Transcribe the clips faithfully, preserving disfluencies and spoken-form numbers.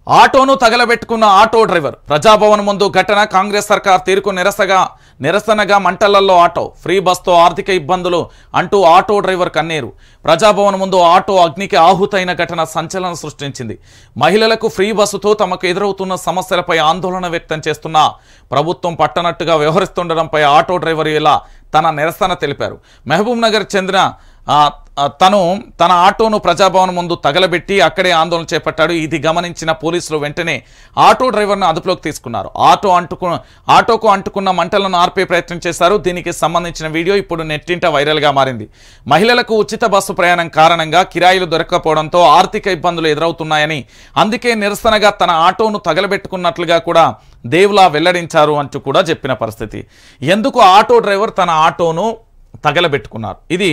ఆటోను తగలబెట్టుకున్న auto driver Praja Bhavan ముందు ఘటన కాంగ్రెస్ సర్కార్ తీరుకు నిరసగా నిరసనగా మంటలల్లో ఆటో ఫ్రీ బస్తో ఆర్థిక ఇబ్బందులు అంటూ ఆటో డ్రైవర్ కన్నీరు ప్రజాభవన్ ముందు ఆటో అగ్నికి ఆహుతైన ఘటన సంచలనం సృష్టించింది. మహిళలకు ఫ్రీ బస్సుతో తమకు ఎదురవుతున్న సమస్యలపై ఆందోళన వ్యక్తం చేస్తున్న ప్రభుత్వం పట్టనట్టుగా వ్యవహరిస్తుండడంపై ఆటో డ్రైవర్ ఇలా తన నిరసన తెలిపారు. మహబూబ్ నగర్ చెందిన తను తన ఆటోను ప్రజాభవన్ ముందు తగలబెట్టి అక్కడే ఆందోళన చేపట్టాడు. ఇది గమనించిన పోలీసులు వెంటనే ఆటో డ్రైవర్ను అదుపులోకి తీసుకున్నారు. ఆటో అంటుకు ఆటోకు అంటుకున్న మంటలను ఆర్పే ప్రయత్నం చేశారు. దీనికి సంబంధించిన వీడియో ఇప్పుడు నెట్టింట వైరల్గా మారింది. మహిళలకు ఉచిత బస్సు ప్రయాణం కారణంగా కిరాయిలు దొరకకపోవడంతో ఆర్థిక ఇబ్బందులు ఎదురవుతున్నాయని, అందుకే నిరసనగా తన ఆటోను తగలబెట్టుకున్నట్లుగా కూడా దేవులా వెల్లడించారు అంటూ కూడా చెప్పిన పరిస్థితి. ఎందుకు ఆటో డ్రైవర్ తన ఆటోను తగలబెట్టుకున్నారు? ఇది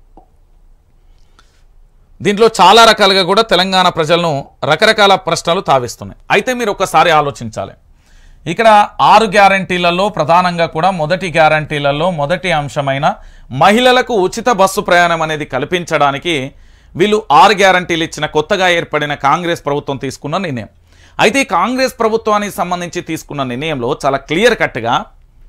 దీంట్లో చాలా రకాలుగా కూడా తెలంగాణ ప్రజలను రకరకాల ప్రశ్నలు తావిస్తున్నాయి. అయితే మీరు ఒకసారి ఆలోచించాలి. ఇక్కడ ఆరు గ్యారంటీలలో ప్రధానంగా కూడా మొదటి గ్యారంటీలలో మొదటి అంశమైన మహిళలకు ఉచిత బస్సు ప్రయాణం అనేది కల్పించడానికి వీళ్ళు ఆరు గ్యారంటీలు ఇచ్చిన కొత్తగా ఏర్పడిన కాంగ్రెస్ ప్రభుత్వం తీసుకున్న నిర్ణయం. అయితే కాంగ్రెస్ ప్రభుత్వానికి సంబంధించి తీసుకున్న నిర్ణయంలో చాలా క్లియర్ కట్గా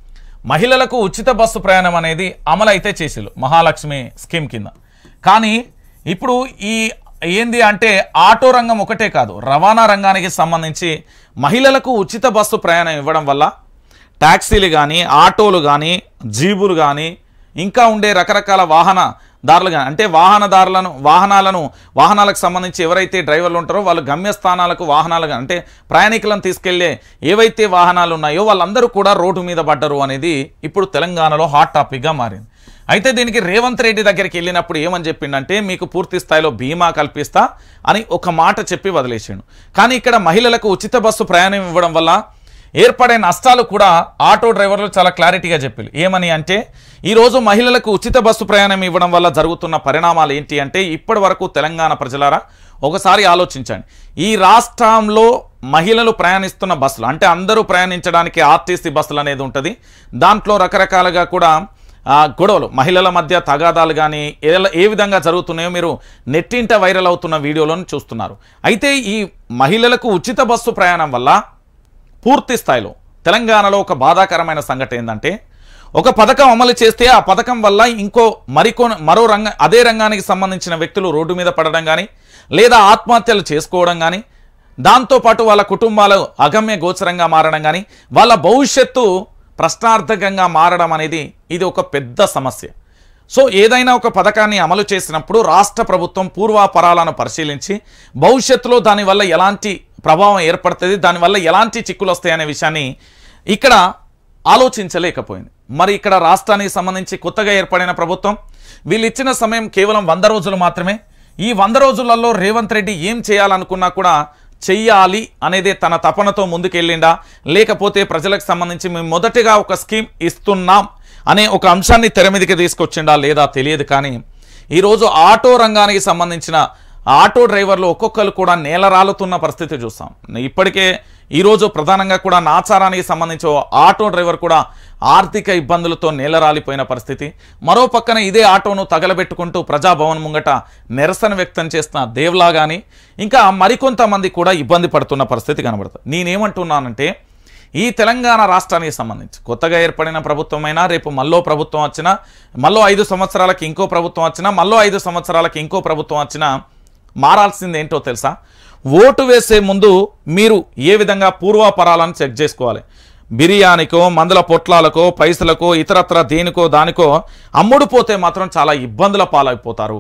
మహిళలకు ఉచిత బస్సు ప్రయాణం అనేది అమలు అయితే చేసిళ్ళు మహాలక్ష్మి స్కీమ్ కింద. కానీ ఇప్పుడు ఈ ఏంది అంటే ఆటో రంగం ఒకటే కాదు, రవాణా రంగానికి సంబంధించి మహిళలకు ఉచిత బస్సు ప్రయాణం ఇవ్వడం వల్ల ట్యాక్సీలు కానీ ఆటోలు కానీ జీబులు కానీ ఇంకా ఉండే రకరకాల వాహనదారులు కానీ అంటే వాహనదారులను వాహనాలను వాహనాలకు సంబంధించి ఎవరైతే డ్రైవర్లు ఉంటారో వాళ్ళు గమ్యస్థానాలకు వాహనాలు అంటే ప్రయాణికులను తీసుకెళ్లే ఏవైతే వాహనాలు ఉన్నాయో వాళ్ళందరూ కూడా రోడ్డు మీద పడ్డరు అనేది ఇప్పుడు తెలంగాణలో హాట్ టాపిక్గా మారింది. అయితే దీనికి రేవంత్ రెడ్డి దగ్గరికి వెళ్ళినప్పుడు ఏమని చెప్పిండంటే మీకు పూర్తి స్థాయిలో బీమా కల్పిస్తా అని ఒక మాట చెప్పి వదిలేసాడు. కానీ ఇక్కడ మహిళలకు ఉచిత బస్సు ప్రయాణం ఇవ్వడం వల్ల ఏర్పడే నష్టాలు కూడా ఆటో డ్రైవర్లు చాలా క్లారిటీగా చెప్పారు. ఏమని అంటే ఈరోజు మహిళలకు ఉచిత బస్సు ప్రయాణం ఇవ్వడం వల్ల జరుగుతున్న పరిణామాలు ఏంటి అంటే ఇప్పటి వరకు తెలంగాణ ప్రజలారా ఒకసారి ఆలోచించండి. ఈ రాష్ట్రంలో మహిళలు ప్రయాణిస్తున్న బస్సులు అంటే అందరూ ప్రయాణించడానికి ఆర్టీసీ బస్సులు అనేది ఉంటుంది. దాంట్లో రకరకాలుగా కూడా గొడవలు మహిళల మధ్య తగాదాలు కానీ ఏ విధంగా జరుగుతున్నాయో మీరు నెట్టింట వైరల్ అవుతున్న వీడియోలను చూస్తున్నారు. అయితే ఈ మహిళలకు ఉచిత బస్సు ప్రయాణం వల్ల పూర్తి స్థాయిలో తెలంగాణలో ఒక బాధాకరమైన సంఘటన ఏంటంటే ఒక పథకం అమలు చేస్తే ఆ పథకం వల్ల ఇంకో మరికొ మరో రంగ అదే రంగానికి సంబంధించిన వ్యక్తులు రోడ్డు మీద పడడం కానీ లేదా ఆత్మహత్యలు చేసుకోవడం కానీ దాంతోపాటు వాళ్ళ కుటుంబాలు అగమ్య గోచరంగా మారడం కానీ వాళ్ళ భవిష్యత్తు ప్రశ్నార్థకంగా మారడం అనేది ఇది ఒక పెద్ద సమస్య. సో ఏదైనా ఒక పథకాన్ని అమలు చేసినప్పుడు రాష్ట్ర ప్రభుత్వం పూర్వాపరాలను పరిశీలించి భవిష్యత్తులో దానివల్ల ఎలాంటి ప్రభావం ఏర్పడుతుంది, దానివల్ల ఎలాంటి చిక్కులు వస్తాయనే విషయాన్ని ఇక్కడ ఆలోచించలేకపోయింది. మరి ఇక్కడ రాష్ట్రానికి సంబంధించి కొత్తగా ఏర్పడిన ప్రభుత్వం వీళ్ళు ఇచ్చిన సమయం కేవలం వంద రోజులు మాత్రమే. ఈ వంద రోజులలో రేవంత్ రెడ్డి ఏం చేయాలనుకున్నా కూడా చెయ్యాలి అనేదే తన తపనతో ముందుకెళ్ళిండా, లేకపోతే ప్రజలకు సంబంధించి మేము మొదటిగా ఒక స్కీమ్ ఇస్తున్నాం అనే ఒక అంశాన్ని తెర మీదకి తీసుకొచ్చిండా లేదా తెలియదు. కానీ ఈరోజు ఆటో రంగానికి సంబంధించిన ఆటో డ్రైవర్లు ఒక్కొక్కరు కూడా నేలరాలుతున్న పరిస్థితి చూస్తాం. ఇప్పటికే ఈరోజు ప్రధానంగా కూడా నాచారానికి సంబంధించి ఆటో డ్రైవర్ కూడా ఆర్థిక ఇబ్బందులతో నేలరాలిపోయిన పరిస్థితి. మరో పక్కన ఇదే ఆటోను తగలబెట్టుకుంటూ ప్రజాభవన్ ముంగట నిరసన వ్యక్తం చేస్తున్న దేవ్లా కానీ ఇంకా మరికొంతమంది కూడా ఇబ్బంది పడుతున్న పరిస్థితి కనబడుతుంది. నేనేమంటున్నానంటే ఈ తెలంగాణ రాష్ట్రానికి సంబంధించి కొత్తగా ఏర్పడిన ప్రభుత్వమైనా రేపు మళ్ళీ ప్రభుత్వం వచ్చినా మళ్ళీ ఐదు సంవత్సరాలకి ఇంకో ప్రభుత్వం వచ్చినా మళ్ళీ ఐదు సంవత్సరాలకి ఇంకో ప్రభుత్వం వచ్చినా మారాల్సింది ఏంటో తెలుసా? ఓటు వేసే ముందు మీరు ఏ విధంగా పూర్వాపరాలను చెక్ చేసుకోవాలి. బిర్యానీకో మందుల పొట్లాలకో పైసలకో ఇతరత్ర దేనికో దానికో అమ్ముడు పోతే మాత్రం చాలా ఇబ్బందుల పాలైపోతారు.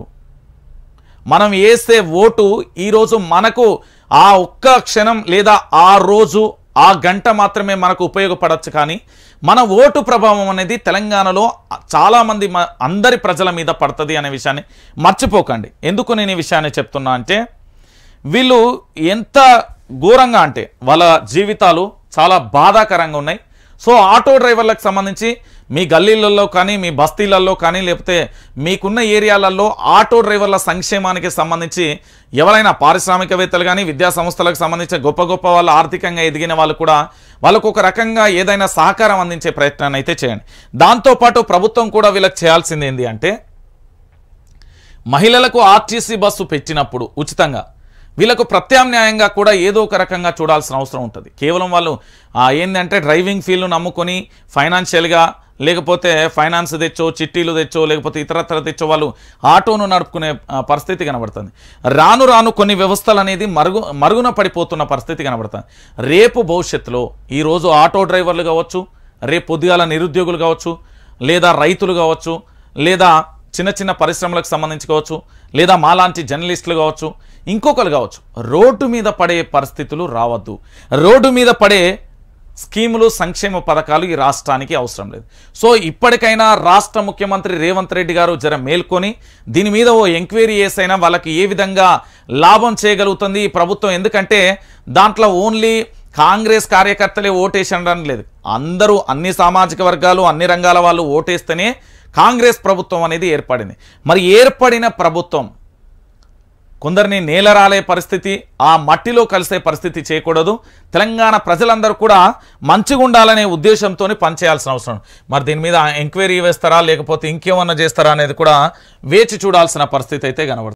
మనం వేసే ఓటు ఈరోజు మనకు ఆ ఒక్క క్షణం లేదా ఆ రోజు ఆ గంట మాత్రమే మనకు ఉపయోగపడవచ్చు. కానీ మన ఓటు ప్రభావం అనేది తెలంగాణలో చాలామంది అందరి ప్రజల మీద పడుతుంది అనే విషయాన్ని మర్చిపోకండి. ఎందుకు నేను ఈ విషయాన్ని చెప్తున్నా అంటే వీళ్ళు ఎంత ఘోరంగా అంటే వాళ్ళ జీవితాలు చాలా బాధాకరంగా ఉన్నాయి. సో ఆటో డ్రైవర్లకు సంబంధించి మీ గల్లీలలో కానీ మీ బస్తీలలో కానీ లేకపోతే మీకున్న ఏరియాలలో ఆటో డ్రైవర్ల సంక్షేమానికి సంబంధించి ఎవరైనా పారిశ్రామికవేత్తలు కానీ విద్యా సంస్థలకు సంబంధించి గొప్ప గొప్ప వాళ్ళు ఆర్థికంగా ఎదిగిన వాళ్ళు కూడా వాళ్ళకు ఒక రకంగా ఏదైనా సహకారం అందించే ప్రయత్నాన్ని అయితే చేయండి. దాంతోపాటు ప్రభుత్వం కూడా వీళ్ళకి చేయాల్సింది ఏంటి అంటే మహిళలకు ఆర్టీసీ బస్సు పెట్టినప్పుడు ఉచితంగా వీళ్ళకు ప్రత్యామ్నాయంగా కూడా ఏదో ఒక రకంగా చూడాల్సిన అవసరం ఉంటుంది. కేవలం వాళ్ళు ఏంటంటే డ్రైవింగ్ ఫీల్డ్ను నమ్ముకొని ఫైనాన్షియల్గా లేకపోతే ఫైనాన్స్ తెచ్చో చిట్టీలు తెచ్చో లేకపోతే ఇతరత్ర తెచ్చో వాళ్ళు ఆటోను నడుపుకునే పరిస్థితి కనబడుతుంది. రాను రాను కొన్ని వ్యవస్థలు అనేది మరుగు మరుగున పడిపోతున్న పరిస్థితి కనబడుతుంది. రేపు భవిష్యత్తులో ఈరోజు ఆటో డ్రైవర్లు కావచ్చు, రేపు పొద్దుగాల నిరుద్యోగులు కావచ్చు, లేదా రైతులు కావచ్చు, లేదా చిన్న చిన్న పరిశ్రమలకు సంబంధించి కావచ్చు, లేదా మాలాంటి జర్నలిస్టులు కావచ్చు, ఇంకొకరు కావచ్చు, రోడ్డు మీద పడే పరిస్థితులు రావద్దు. రోడ్డు మీద పడే స్కీములు సంక్షేమ పథకాలు ఈ రాష్ట్రానికి అవసరం లేదు. సో ఇప్పటికైనా రాష్ట్ర ముఖ్యమంత్రి రేవంత్ రెడ్డి గారు జర మేల్కొని దీని మీద ఓ ఎంక్వైరీ చేసైనా వాళ్ళకి ఏ విధంగా లాభం చేయగలుగుతుంది ఈ ప్రభుత్వం. ఎందుకంటే దాంట్లో ఓన్లీ కాంగ్రెస్ కార్యకర్తలే ఓటేసడం లేదు, అందరూ అన్ని సామాజిక వర్గాలు అన్ని రంగాల వాళ్ళు ఓటేస్తేనే కాంగ్రెస్ ప్రభుత్వం అనేది ఏర్పడింది. మరి ఏర్పడిన ప్రభుత్వం కొందరిని నేలరాలే పరిస్థితి, ఆ మట్టిలో కలిసే పరిస్థితి చేయకూడదు. తెలంగాణ ప్రజలందరూ కూడా మంచిగా ఉండాలనే ఉద్దేశంతో పనిచేయాల్సిన అవసరం. మరి దీని మీద ఎంక్వైరీ వేస్తారా లేకపోతే ఇంకేమన్నా చేస్తారా అనేది కూడా వేచి చూడాల్సిన పరిస్థితి అయితే కనబడుతుంది.